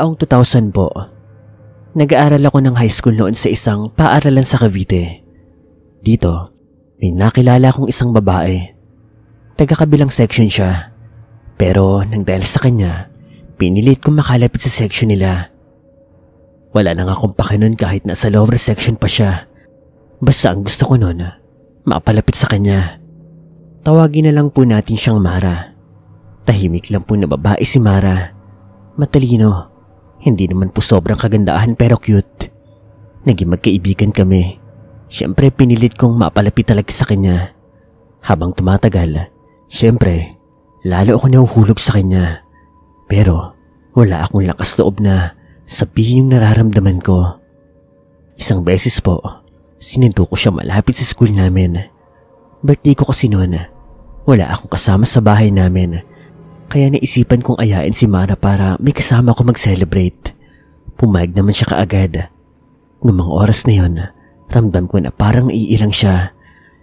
Taong 2000 po. Nag-aaral ako ng high school noon sa isang paaralan sa Cavite. Dito, may nakilala akong isang babae. Taga-kabilang section siya. Pero nang dahil sa kanya, pinilit kong makalapit sa section nila. Wala nang akong pakinon kahit nasa lower section pa siya. Basta ang gusto ko noon, mapalapit sa kanya. Tawagin na lang po natin siyang Mara. Tahimik lang po na babae si Mara. Matalino. Hindi naman po sobrang kagandahan pero cute. Naging magkaibigan kami. Siyempre pinilit kong mapalapit talaga sa kanya. Habang tumatagal, siyempre, lalo ako nahuhulog sa kanya. Pero wala akong lakas loob na sabihin yung nararamdaman ko. Isang beses po, sinundo ko siya malapit sa school namin. Birthday ko kasi noon. Wala akong kasama sa bahay namin. Kaya naisipan kong ayain si Mara para may kasama ko mag-celebrate. Pumayag naman siya kaagad. Noong mga oras na yon, ramdam ko na parang naiilang siya.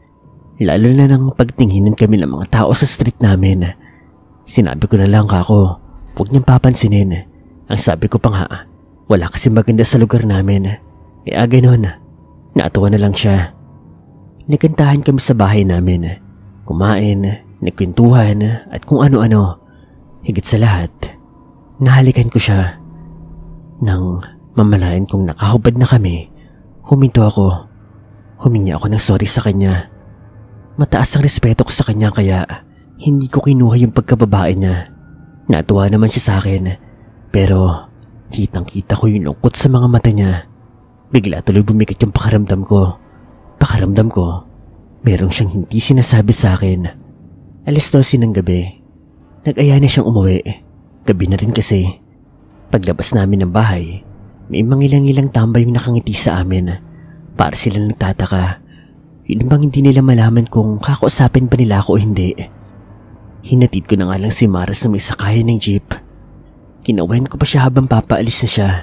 Lalo na nang pagtinginan kami ng mga tao sa street namin. Sinabi ko na lang kako, huwag niyang papansinin. Ang sabi ko pa nga, wala kasi maganda sa lugar namin. Kaya ganon, natuwa na lang siya. Nagkantahan kami sa bahay namin. Kumain, nagkwentuhan at kung ano-ano. Higit sa lahat, nahalikan ko siya. Nang mamalayan kong nakahubad na kami, huminto ako. Humingi ako ng sorry sa kanya. Mataas ang respeto ko sa kanya kaya hindi ko kinuha yung pagkababae niya. Natuwa naman siya sa akin, pero kitang-kita ko yung lungkot sa mga mata niya. Bigla tuloy bumikit yung pakaramdam ko. Pakaramdam ko, merong siyang hindi sinasabi sa akin. Alas 12 ng gabi. Nag-aya na siyang umuwi. Gabi na rin kasi. Paglabas namin ng bahay, may mangilang-ilang tambay yung nakangiti sa amin. Para sila nagtataka. Yun bang hindi nila malaman kung kakausapin ba nila ako o hindi. Hinatid ko na nga lang si Mara sa may sakayan ng jeep. Kinawain ko pa siya habang papaalis na siya.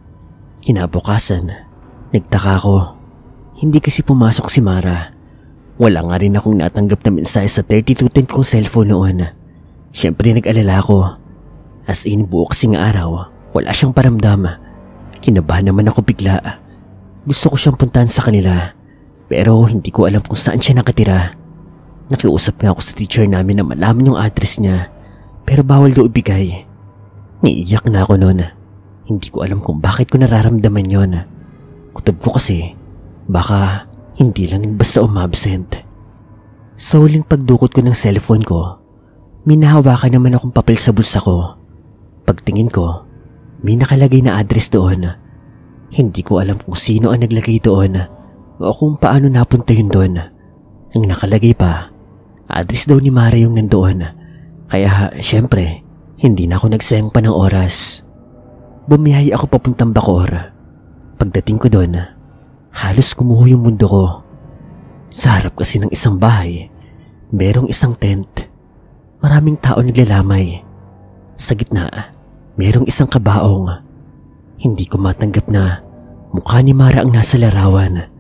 Kinabukasan, nagtaka ko. Hindi kasi pumasok si Mara. Wala nga rin akong natanggap na mensahe sa 3210 kong cellphone noon. Siyempre nag-alala ko. As in buo kasing araw, wala siyang paramdam. Kinabahan naman ako bigla. Gusto ko siyang puntahan sa kanila. Pero hindi ko alam kung saan siya nakatira. Nakiusap nga ako sa teacher namin na malaman yung address niya. Pero bawal daw ibigay. Niiyak na ako noon. Hindi ko alam kung bakit ko nararamdaman yon. Kutob ko kasi. Baka hindi lang basta umabsent. Sa huling pagdukot ko ng cellphone ko, may nahawakan naman akong papel sa bulsa ko. Pagtingin ko, may nakalagay na address doon. Hindi ko alam kung sino ang naglagay doon o kung paano napunta yun doon. Ang nakalagay pa, address daw ni Mara yung nandoon. Kaya syempre, hindi na ako nagsayang pa ng oras. Bumiyahe ako papuntang Bacoor. Pagdating ko doon, halos kumuho yung mundo ko. Sa harap kasi ng isang bahay, merong isang tent. Maraming tao naglalamay. Sa gitna, merong isang kabaong. Hindi ko matanggap na mukha ni Mara ang nasa larawan.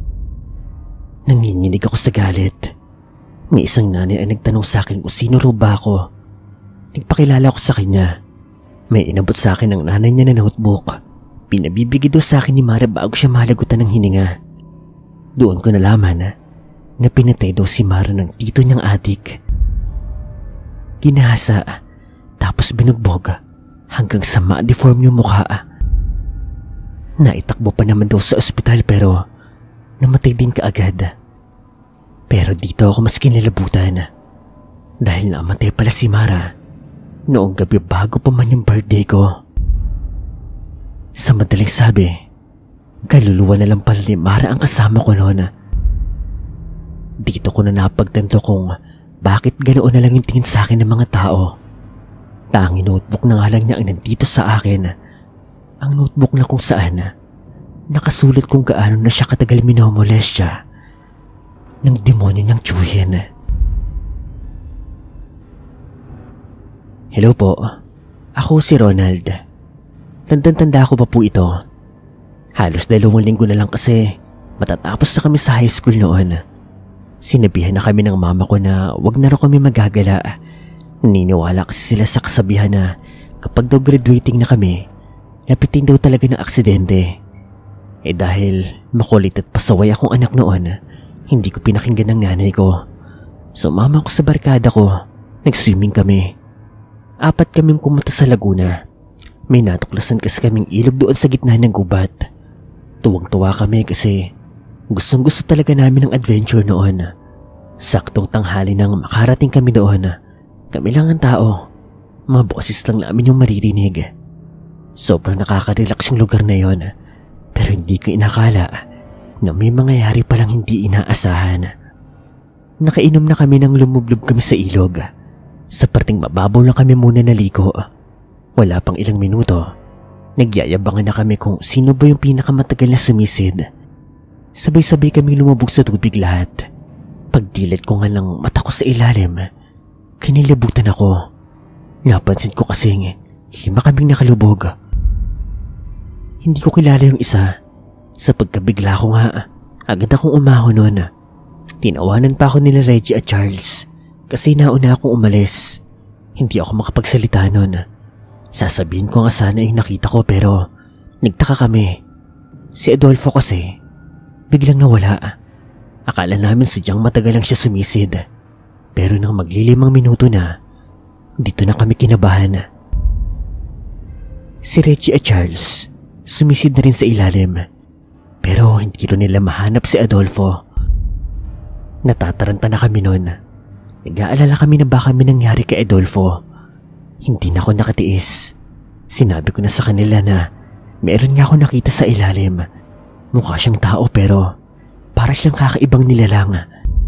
Nanginginig ako sa galit. May isang nanay ay nagtanong sa akin kung sino raw ba ako. Nagpakilala ko sa kanya. May inabot sa akin ng nanay niya na notebook. Pinabibigay daw sa akin ni Mara bago siya malagutan ng hininga. Doon ko nalaman na pinatay daw si Mara ng tito niyang adik. Ginahasa, tapos binugbog hanggang sa ma-deform yung mukha. Naitakbo pa naman daw sa ospital pero namatay din kaagad. Pero dito ako mas kinilabutan dahil namatay pala si Mara noong gabi bago pa man yung birthday ko. Sa madaling sabi, kaluluwa na lang pala ni Mara ang kasama ko noon. Dito ko na napagtanto kung bakit ganoon na lang yung tingin sa akin ng mga tao. Tanging notebook na nga lang niya ang nandito sa akin. Ang notebook na kung saan nakasulat kung gaano na siya katagal minomolestya ng demonyo niyang tiyuhin. Hello po, ako si Ronald. Tandang-tanda ko pa po ito. Halos 2 linggo na lang kasi matatapos na kami sa high school noon. Sinabihan na kami ng mama ko na wag na raw kami magagala. Naniniwala kasi sila sa kasabihan na kapag daw graduating na kami, lapitin daw talaga ng aksidente. Dahil makulit at pasaway akong anak noon, hindi ko pinakinggan ng nanay ko. Sumama ko sa barkada ko, nag-swimming kami. 4 kaming pumunta sa Laguna. May natuklasan kasi kaming ilog doon sa gitna ng gubat. Tuwang-tuwa kami kasi gustong-gusto talaga namin ng adventure noon. Saktong tanghali nang makarating kami doon. Kami lang ang tao. Mga boses lang namin yung maririnig. Sobrang nakaka-relax yung lugar na yon. Pero hindi ko inakala na may mangyayari palang hindi inaasahan. Nakainom na kami nang lumublob kami sa ilog. Sa parting mababaw lang kami muna naligo. Wala pang ilang minuto, nagyayabangan na kami kung sino ba yung pinakamatagal na sumisid. Sabay-sabay kami lumubog sa tubig lahat. Pagdilat ko nga lang mata ko sa ilalim, kinilabutan ako. Napansin ko kasing 5 kaming nakalubog. Hindi ko kilala yung isa. Sa pagkabigla ko nga, agad akong umahon nun. Tinawanan pa ako nila Reggie at Charles kasi nauna akong umalis. Hindi ako makapagsalita nun. Sasabihin ko nga sana yung nakita ko pero nagtaka kami. Si Adolfo kasi biglang nawala. Akala namin sadyang matagal lang siya sumisid. Pero nang maglilimang minuto na, dito na kami kinabahan. Si Reggie at Charles sumisid na rin sa ilalim, pero hindi rin nila mahanap si Adolfo. Natataranta na kami noon. Nag-aalala kami na baka may nangyari kay Adolfo. Hindi na ako nakatiis. Sinabi ko na sa kanila na meron nga ako nakita sa ilalim. Mukha siyang tao pero para siyang kakaibang nilalang.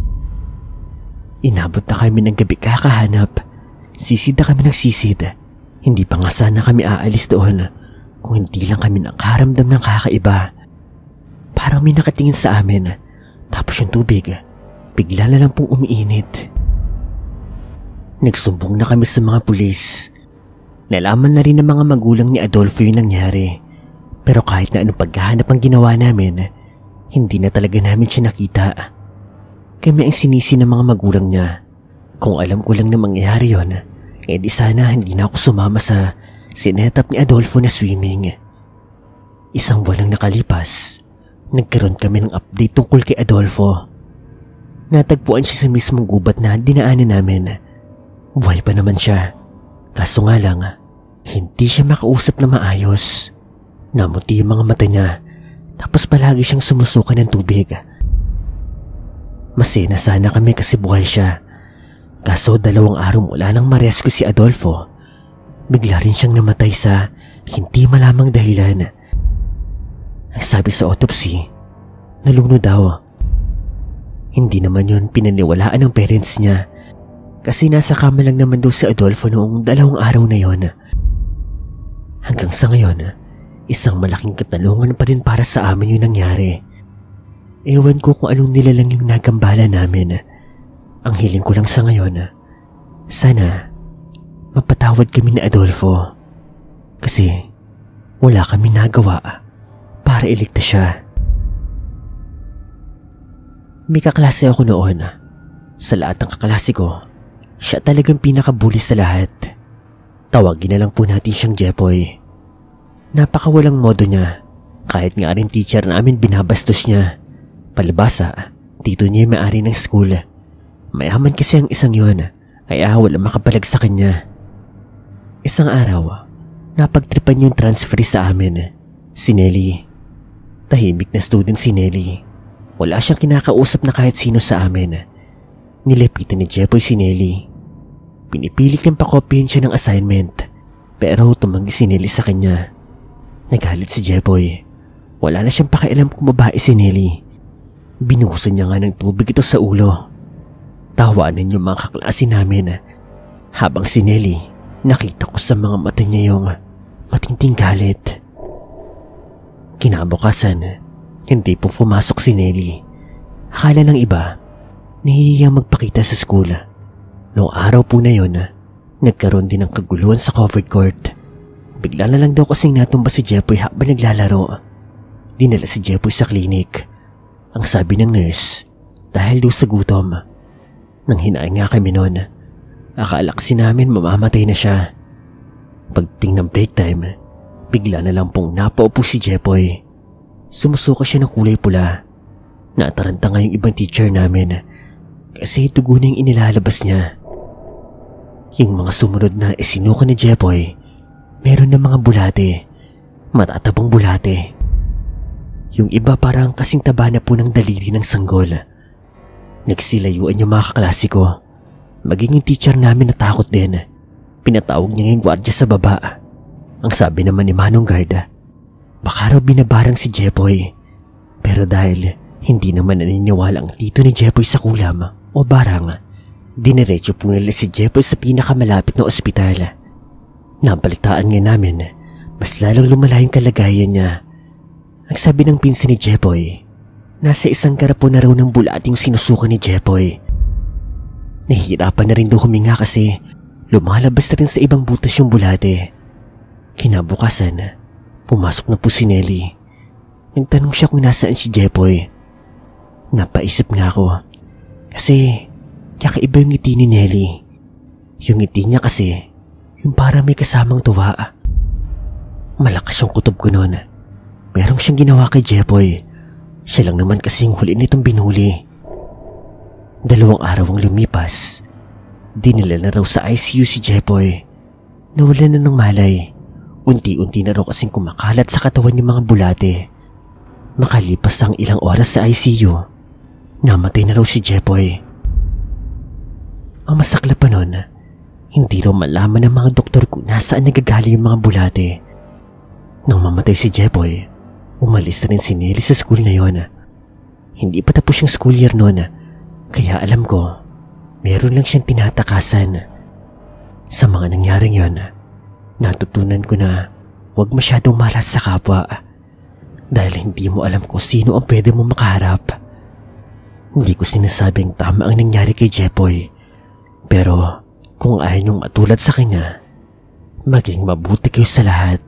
Inabot na kami ng gabi kakahanap. Sisid na kami ng sisid. Hindi pa nga sana kami aalis doon kung hindi lang kami nakaramdam ng kakaiba. Parang may nakatingin sa amin, tapos yung tubig bigla na lang pong umiinit. Nagsumbong na kami sa mga pulis. Nalaman na rin ng mga magulang ni Adolfo yung nangyari. Pero kahit na anong paghahanap ang ginawa namin, hindi na talaga namin siya nakita. Kami ang sinisi ng mga magulang niya. Kung alam ko lang na mangyayari yun, di sana hindi na ako sumama sa sinetap ni Adolfo na swimming. 1 buwan lang nakalipas, nagkaroon kami ng update tungkol kay Adolfo. Natagpuan siya sa mismong gubat na dinaanan namin. Buhay pa naman siya. Kaso nga lang, hindi siya makausap na maayos. Namuti yung mga mata niya, tapos palagi siyang sumusuka ng tubig. Masaya na sana kami kasi buhay siya. Kaso 2 araw mula nang ma-rescue si Adolfo, bigla rin siyang namatay sa hindi malamang dahilan. Ang sabi sa autopsy, nalunod daw. Hindi naman yun pinaniwalaan ng parents niya kasi nasa kama lang naman daw si Adolfo noong 2 araw na yon. Hanggang sa ngayon, isang malaking katanungan pa rin para sa amin yung nangyari. Ewan ko kung anong nilalang yung nagambala namin. Ang hiling ko lang sa ngayon, sana mapatawad kami ni Adolfo kasi wala kami nagawa para iligtas siya. May kaklase ako noon. Sa lahat ng kaklase ko, siya talagang pinakabuli sa lahat. Tawagin na lang po natin siyang Jepoy. Napakawalang modo niya. Kahit nga rin teacher namin binabastos niya. Palibasa, tito niya yung may-ari ng school. Mayaman kasi ang isang yon, kaya wala makapalag sa kanya. Isang araw, napagtripan yung transfer sa amin. Si Nelly. Tahimik na student si Nelly. Wala siyang kinakausap na kahit sino sa amin. Nilapitan ni Jepoy si Nelly. Pinipilit niyang pakopyahin siya ng assignment, pero tumanggi si Nelly sa kanya. Nagalit si Jepoy. Wala na siyang pakialam kung babae si Nelly. Binuhusan niya nga ng tubig ito sa ulo. Tawanan yung mga kaklase namin. Habang si Nelly, nakita ko sa mga mata niya yung matinding galit. Kinabukasan, hindi po pumasok si Nelly. Akala ng iba, nahihiyang magpakita sa school. Noong araw po na yon, nagkaroon din ng kaguluhan sa covered court. Bigla na lang daw kasing natumba si Jepoy habang naglalaro. Dinala si Jepoy sa klinik. Ang sabi ng nurse, dahil daw sa gutom. Nang hinaing nga kami noon, akala kasi namin mamamatay na siya. Pagting ng break time, Bigla na lang pong napaupo si Jepoy. Sumusuka siya ng kulay pula. Nataranta nga yung ibang teacher namin kasi dugo na yung inilalabas niya. Yung mga sumunod na isinuka ni Jepoy, meron na mga bulate, matatabang bulate. Yung iba parang kasing taba na po ng daliri ng sanggol. Nagsilayuan yung mga kaklase ko. Maging yung teacher namin natakot din. Pinatawag niya yung gwardiya sa baba. Ang sabi naman ni Manong Guard, baka raw binabarang si Jepoy. Pero dahil hindi naman naniniwala ang tito ni Jepoy sa kulam o barang, diniretso po nila si Jepoy sa pinakamalapit na ospital. Nabalitaan nga namin, mas lalong lumala yung kalagayan niya. Ang sabi ng pinsan ni Jepoy, nasa isang garapon na raw ng bulating sinusuka ni Jepoy. Nahihirapan na rin daw huminga kasi lumalabas na rin sa ibang butas yung bulate. Kinabukasan, pumasok na po si Nelly. Nagtanong siya kung nasaan si Jepoy. Napaisip nga ako kasi kakaiba yung ngiti ni Nelly. Yung ngiti niya kasi yung parang may kasamang tuwa. Malakas yung kutob ko noon. Merong siyang ginawa kay Jepoy. Siya lang naman kasi yung huli nitong binuli. 2 araw ang lumipas. Dinala na raw sa ICU si Jepoy. Nawala na ng malay. Unti-unti na raw kasing kumakalat sa katawan yung mga bulate. Makalipas ang ilang oras sa ICU, namatay na raw si Jepoy. Ang masakla pa nun, hindi raw malaman ng mga doktor kung nasaan nagagaling yung mga bulate. Nang mamatay si Jepoy, umalis na rin si Nelly sa school na yon. Hindi pa tapos yung school year noon, kaya alam ko, meron lang siyang tinatakasan. Sa mga nangyaring yon, natutunan ko na huwag masyadong malas sa kapwa dahil hindi mo alam kung sino ang pwede mo makaharap. Hindi ko sinasabing tama ang nangyari kay Jepoy, pero kung ayaw niyong matulad sa kanya, maging mabuti kayo sa lahat.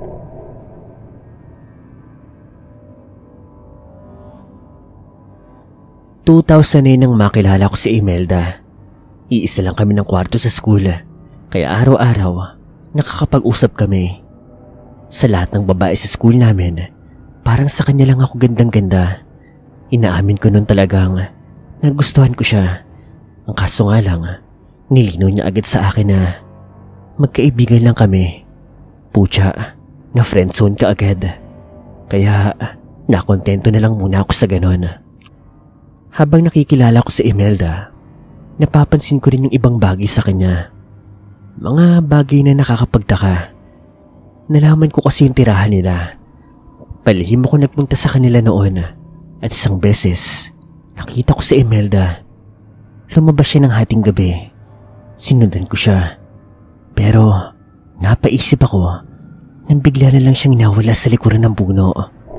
Nang makilala ko si Imelda. Iisa lang kami ng kwarto sa school, kaya araw-araw nakakapag-usap kami. Sa lahat ng babae sa school namin, parang sa kanya lang ako gandang-ganda. Inaamin ko nun talagang nagustuhan ko siya. Ang kaso nga lang, nilinaw niya agad sa akin na magkaibigan lang kami. Pucha, na friendzone ka agad. Kaya nakontento na lang muna ako sa ganon. Habang nakikilala ko si Imelda, napapansin ko rin yung ibang bagay sa kanya. Mga bagay na nakakapagtaka. Nalaman ko kasi yung tirahan nila. Palihim ako nagpunta sa kanila noon at isang beses, nakita ko si Imelda. Lumabas siya ng hating gabi. Sinundan ko siya. Pero napaisip ako nang bigla na lang siyang nawala sa likuran ng puno.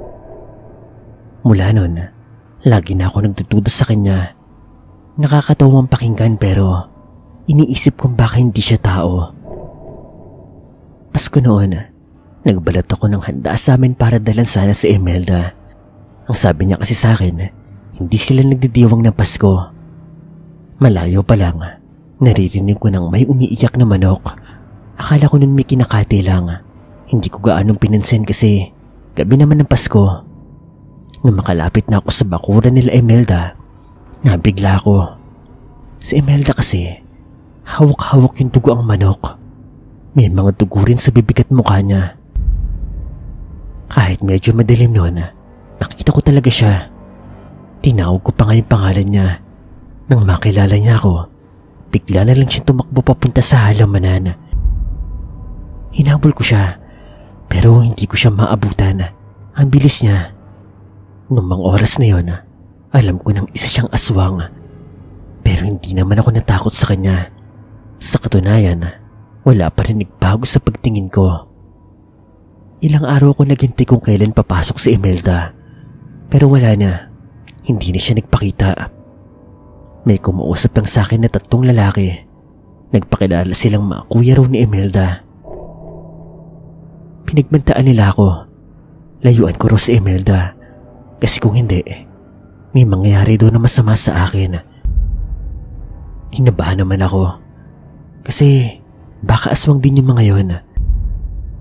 Mula nun, lagi na ako nagdududa sa kanya. Nakakatawang pakinggan pero iniisip kong baka hindi siya tao. Pasko noon, nagbalat ako ng handa sa amin para dalan sana si Imelda. Ang sabi niya kasi sa akin, hindi sila nagdidiwang ng Pasko. Malayo pa lang, naririnig ko nang may umiiyak na manok. Akala ko nun may kinakati lang. Hindi ko gaanong pinansin kasi gabi naman ng Pasko. Nung makalapit na ako sa bakuran nila Imelda, nabigla ako. Si Imelda kasi, hawak-hawak yung dugo ang manok. May mga dugo rin sa bibig at mukha niya. Kahit medyo madilim noon, nakita ko talaga siya. Tinawag ko pa nga yung pangalan niya. Nang makilala niya ako, bigla na lang siyang tumakbo papunta sa halamanan. Hinabol ko siya, pero hindi ko siya maabutan. Ang bilis niya. Noong mga oras na yon, alam ko nang isa siyang aswang. Pero hindi naman ako natakot sa kanya. Sa katunayan, wala pa rin nagbago sa pagtingin ko. Ilang araw ko naghintay kung kailan papasok si Imelda. Pero wala na. Hindi na siya nagpakita. May kumausap lang sa akin na 3 lalaki. Nagpakilala silang mga kuya raw ni Imelda. Pinagbantaan nila ako. Layuan ko raw si Imelda. Kasi kung hindi, may mangyayari doon na masama sa akin. Kinabahan naman ako. Kasi baka aswang din yung mga yon.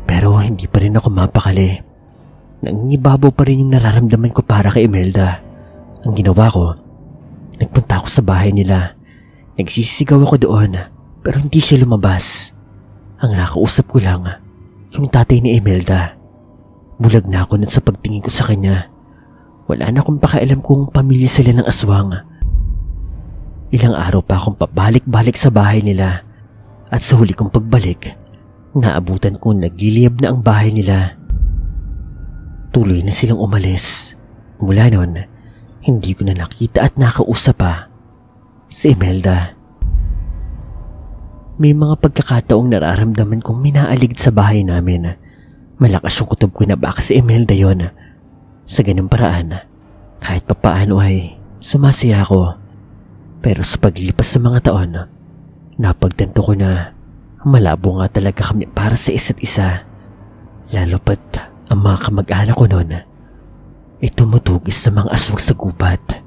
Pero hindi pa rin ako mapakali. Nangingibabaw pa rin yung nararamdaman ko para kay Imelda. Ang ginawa ko, nagpunta ako sa bahay nila. Nagsisigaw ako doon pero hindi siya lumabas. Ang nakausap ko lang, yung tatay ni Imelda. Bulag na ako nun sa pagtingin ko sa kanya. Wala na akong pakialam kung pamilya sila ng aswang. Ilang araw pa akong pabalik-balik sa bahay nila. At sa huli kong pagbalik, naabutan kong nagliliyab na ang bahay nila. Tuloy na silang umalis. Mula nun, hindi ko na nakita at nakausap pa si Imelda. May mga pagkakataong nararamdaman kong minaaligid sa bahay namin. Malakas yung kutob ko na baka si Imelda yon. Sa ganung paraan, kahit papaano ay sumasaya ako. Pero sa paglipas sa mga taon, napagtanto ko na malabo nga talaga kami para sa isa't isa. Lalo pat ang mga kamag-anak ko noon ay tumutugis sa mga aswang sa gubat.